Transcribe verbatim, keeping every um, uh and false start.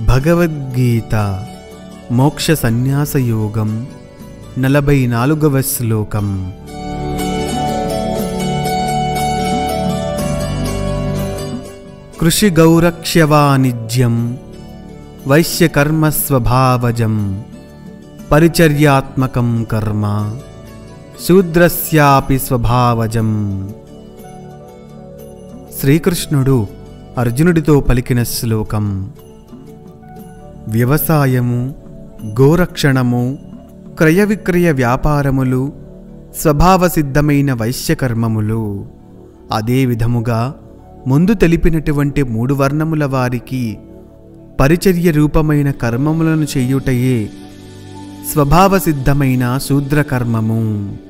భగవద్గీత మోక్ష సన్యాస యోగం నలభై నాలుగవ శ్లోకం. కృషి గౌరక్ష్యవాణిజ్యం వైశ్యకర్మ స్వభావజం పరిచర్యాత్మకం కర్మ శూద్రస్యాపి స్వభావజం. శ్రీకృష్ణుడు అర్జునుడితో పలికిన శ్లోకం. వ్యవసాయము, గోరక్షణము, క్రయ విక్రయ వ్యాపారములు స్వభావసిద్ధమైన వైశ్యకర్మములు. అదే విధముగా ముందు తెలిపినటువంటి మూడు వర్ణముల వారికి పరిచర్య రూపమైన కర్మములను చేయుటయే స్వభావసిద్ధమైన శూద్రకర్మము.